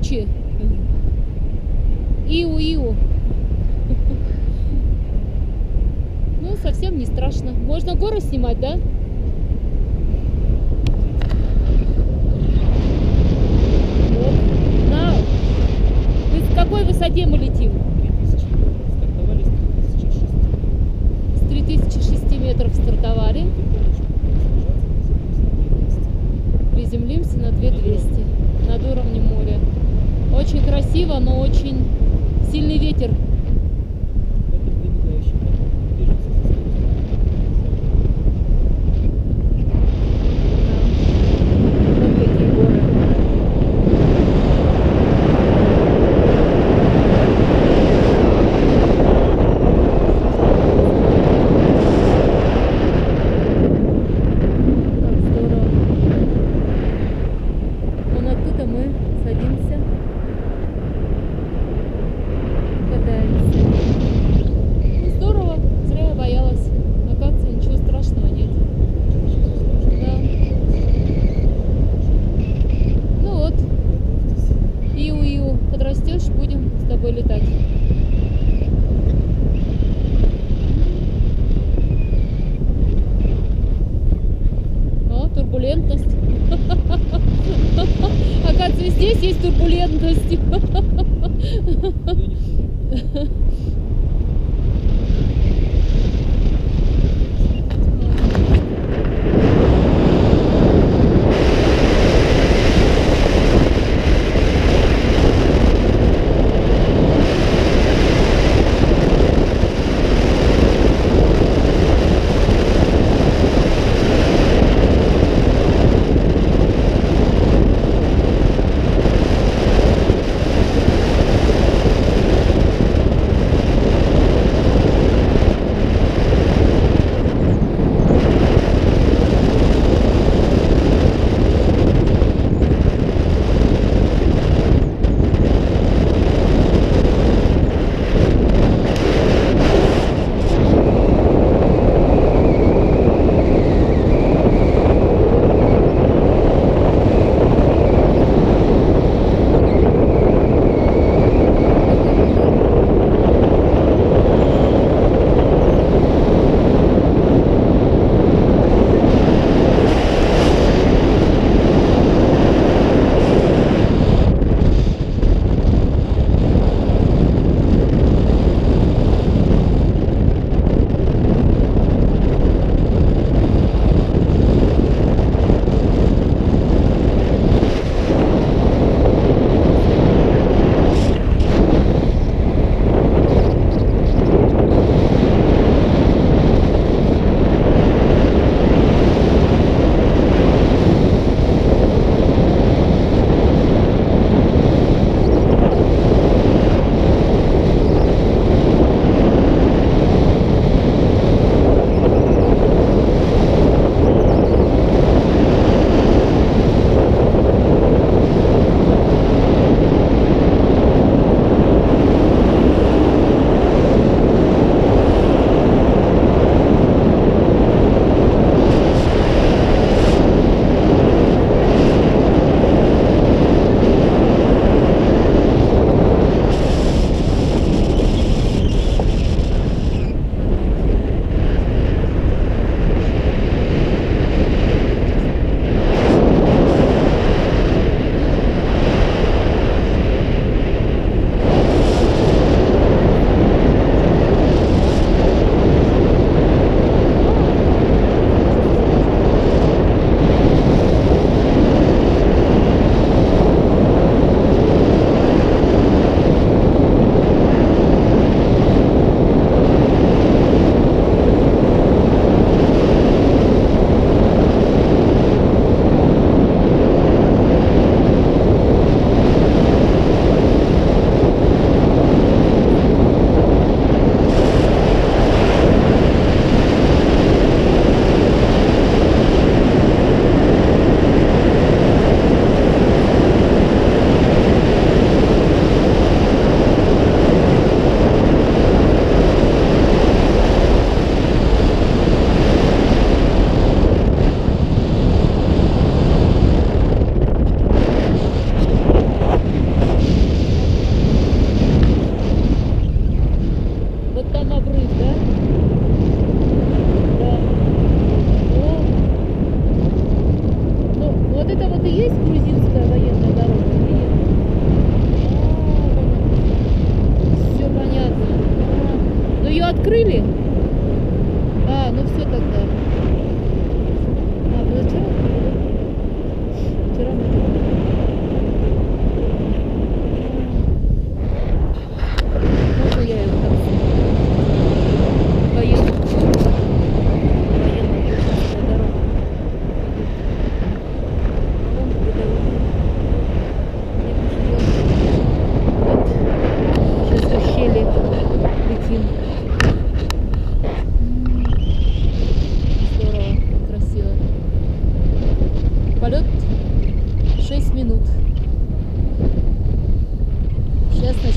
тучи. Иу-иу. Ну, совсем не страшно. Можно горы снимать, да? Вот. С какой высоте мы летим? 3000. Стартовали с 3006 метров стартовали. Приземлимся на 2200 над уровнем моря. Очень красиво, но очень сильный ветер. Вот какие горы. Так здорово. Вон оттуда мы садимся, катаемся. Ну, здорово, зря я боялась. Оказывается, ничего страшного нет. Да. Ну вот, Иу-Иу, подрастешь, будем с тобой летать. О, турбулентность. Оказывается, здесь есть турбулентность.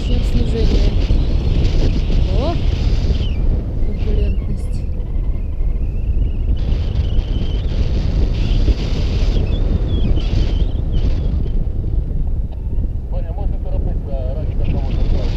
начнем снижение. О, турбулентность. Ваня, можно торопиться ради какого-то сразу?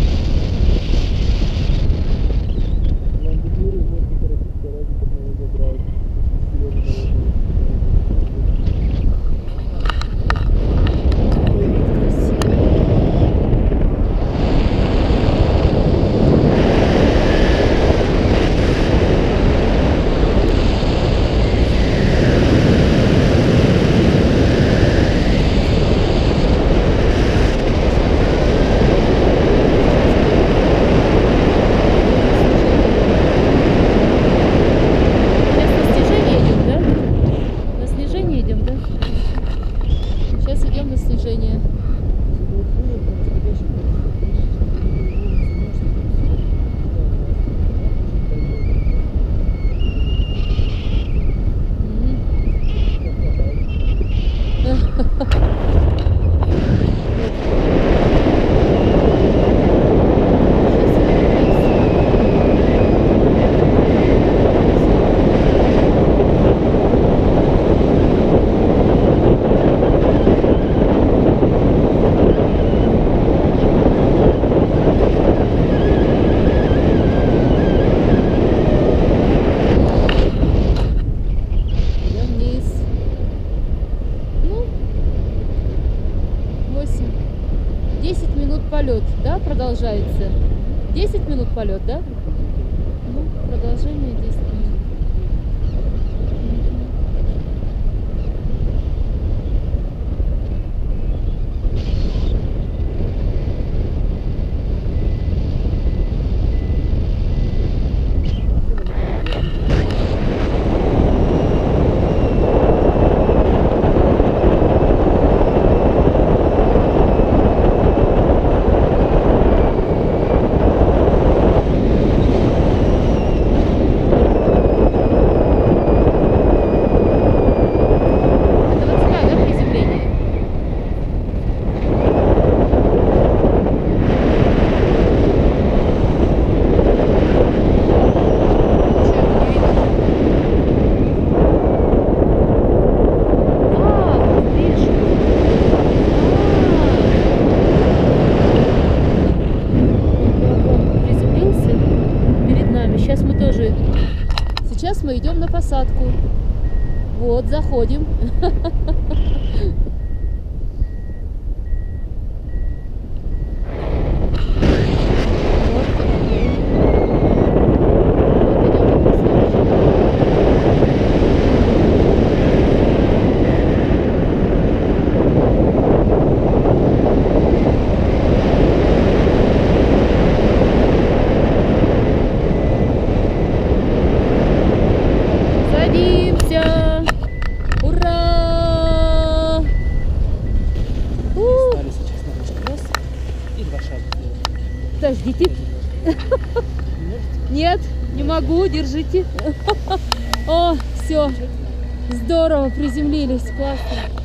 Сейчас идем на снижение. Полет, да, продолжается. 10 минут полет, да? Ну, продолжение 10 минут. Сейчас мы идем на посадку. Вот, заходим. Садимся! Ура! Стали сейчас на наш кросс и 2 шага сделаем. Подождите. Нет, не могу, держите. О, все. Здорово, приземлились, классно.